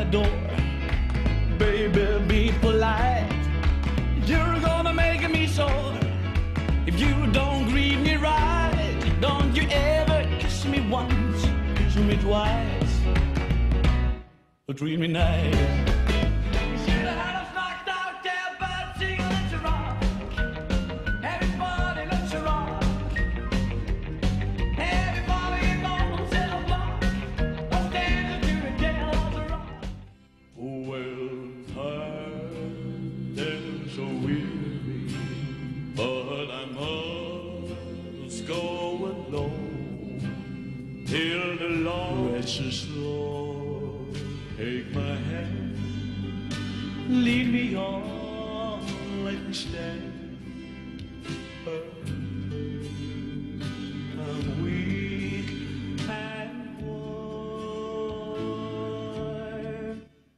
my door. Baby, be polite. You're gonna make me sore. If you don't greet me right, don't you ever kiss me once, kiss me twice, or treat me nice. Precious Lord, take my hand, lead me on, let me stand. I'm weak and worn.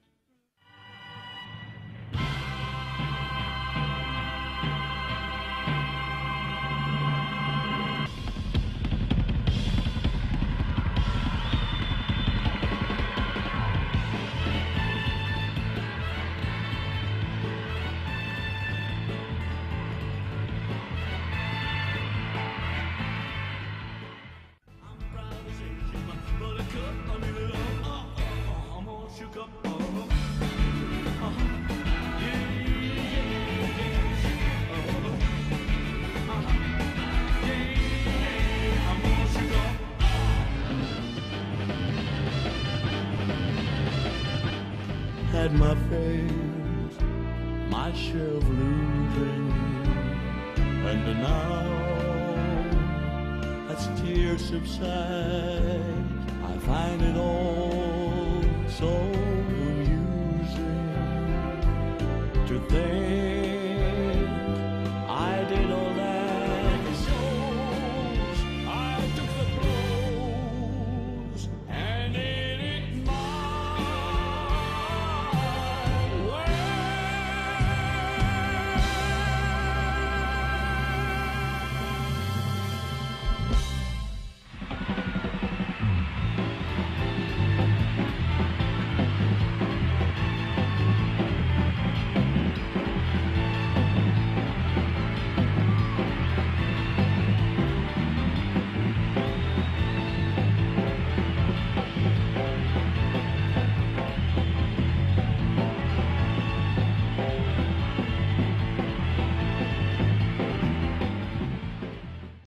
Had my face, my share of losing, and now as tears subside, I find it all so amusing to think